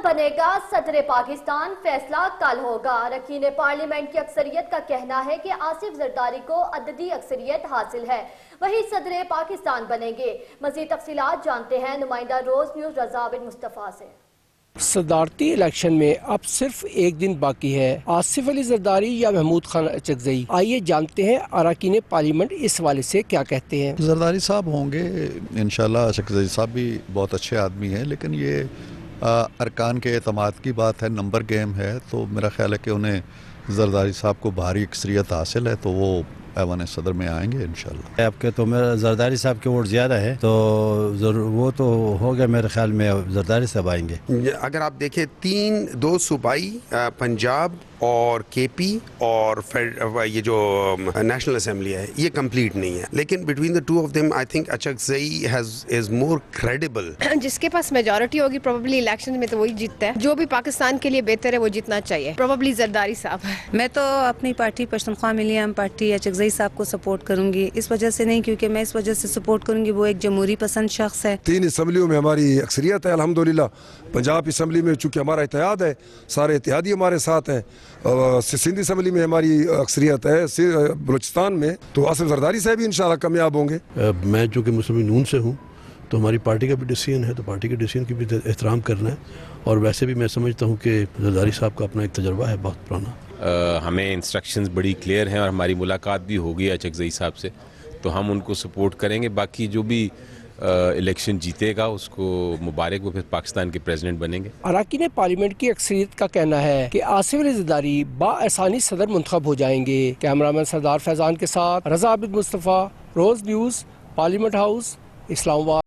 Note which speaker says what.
Speaker 1: بنے گا صدر پاکستان، فیصلہ کل ہوگا۔ رکین پارلیمنٹ کی اکثریت کا کہنا ہے کہ آصف زرداری کو عددی اکثریت حاصل ہے، وہی صدر پاکستان بنیں گے۔ مزید تفصیلات جانتے ہیں نمائندہ روز نیوز رضا بن مصطفیٰ سے۔
Speaker 2: صدارتی الیکشن میں اب صرف ایک دن باقی ہے، آصف علی زرداری یا محمود خان اچکزئی؟ آئیے جانتے ہیں اراکین پارلیمنٹ اس حوالے سے کیا کہتے ہیں۔
Speaker 3: زرداری صاحب ہوں گے انشاءاللہ، اچکزئی صاحب بھی بہت اچھے آدمی ہیں، لیکن یہ ارکان کے اعتماد کی بات ہے، نمبر گیم ہے، تو میرا خیال ہے کہ انہیں زرداری صاحب کو بھاری اکثریت حاصل ہے تو وہ ایوان صدر میں آئیں گے انشاءاللہ۔
Speaker 4: آپ کے تو میرا زرداری صاحب کے ووٹ زیادہ ہے تو وہ تو ہو گیا، میرے خیال میں زرداری صاحب آئیں گے۔
Speaker 5: اگر آپ دیکھیں دو صوبائی پنجاب اور کے پی اور یہ جو نیشنل اسمبلی ہے یہ کمپلیٹ نہیں ہے، لیکن between the two of them I think Achakzai is more credible.
Speaker 6: جس کے پاس میجورٹی ہوگی پروبیبلی الیکشن میں تو وہی جیتتا ہے، جو بھی پاکستان کے لیے بہتر ہے وہ جیتنا چاہیے، پروبیبلی زرداری صاحب۔
Speaker 7: میں تو اپنی پارٹی پشتونخوا ملی عام پارٹی اچکزئی صاحب کو سپورٹ کروں گی، اس وجہ سے نہیں کیونکہ میں اس وجہ سے سپورٹ کروں گی وہ ایک جمہوری پسند شخص ہے۔
Speaker 8: 3 اسمبلیوں میں ہماری اکثریت ہے الحمدللہ، پنجاب اسمبلی میں چونکہ ہمارا اتحاد ہے، سارے اتحادی ہمارے ساتھ ہیں، سندھ اسمبلی میں ہماری اکثریت ہے، بلوچستان میں تو آصف زرداری صاحب بھی انشاءاللہ کامیاب ہوں گے۔
Speaker 9: میں چونکہ مسلم نون سے ہوں تو ہماری پارٹی کا بھی ڈیسیژن ہے، تو پارٹی کے ڈیسیژن کی بھی احترام کرنا ہے، اور ویسے بھی میں سمجھتا ہوں کہ زرداری صاحب کا اپنا ایک تجربہ ہے بہت پرانا۔
Speaker 10: ہمیں انسٹرکشنز بڑی کلیئر ہیں اور ہماری ملاقات بھی ہوگی اچکزئی صاحب سے، تو ہم ان کو سپورٹ کریں گے۔ باقی جو بھی الیکشن جیتے گا اس کو مبارک، وہ پھر پاکستان کے پریزیڈنٹ بنیں گے۔
Speaker 2: اراکین پارلیمنٹ کی اکثریت کا کہنا ہے کہ آصف علی زرداری بآسانی صدر منتخب ہو جائیں گے۔ کیمرامین سردار فیضان کے ساتھ Raza bin Mustafa, Roze News, parliament house, اسلام آباد۔